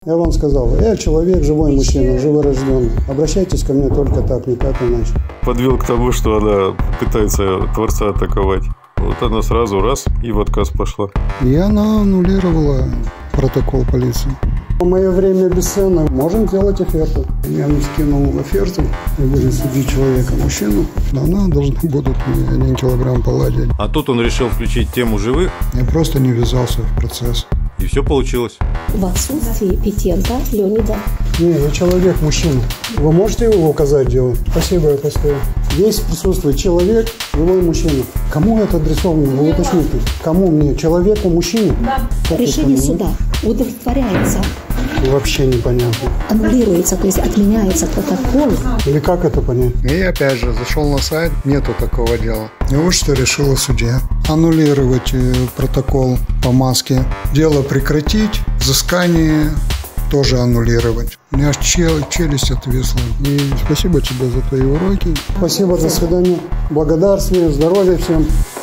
Я вам сказал, я человек, живой мужчина, живорожденный. Обращайтесь ко мне только так, никак иначе. Подвел к тому, что она пытается Творца атаковать. Вот она сразу раз и в отказ пошла. И она аннулировала протокол полиции. В мое время бесценно. Можем делать оферту. Я ему скинул оферту и будем судить человека, мужчину. Она должна будут мне 1 килограмм поладить. А тут он решил включить тему живых. Я просто не ввязался в процесс. И все получилось. В отсутствии Петенко Леонида. Не, я человек, мужчина. Вы можете его указать дело? Спасибо, я поставил. Здесь присутствует человек, живой мужчина. Кому это адресовано? Вы уточните. Кому мне? Человеку, мужчине? Да. Решение суда удовлетворяется. Вообще непонятно. Аннулируется, то есть отменяется протокол. Или как это понять? И опять же, зашел на сайт, нету такого дела. И вот что решила судья. Аннулировать протокол по маске. Дело прекратить, взыскание тоже аннулировать. У меня аж челюсть отвисла. И спасибо тебе за твои уроки. Спасибо, до свидания. Благодарствую, здоровья всем.